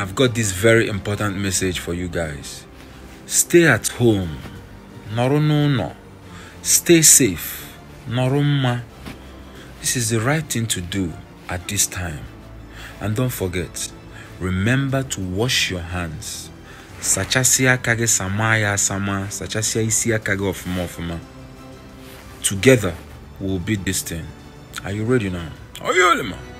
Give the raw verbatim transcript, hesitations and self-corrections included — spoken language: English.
I've got this very important message for you guys. Stay at home. Noro no no. Stay safe. Noroma. This is the right thing to do at this time. And don't forget, remember to wash your hands. Sachasia kage samaya sama. Sachasia isia kage of mofuma. Together, we'll beat this thing. Are you ready now? Are you ready, man?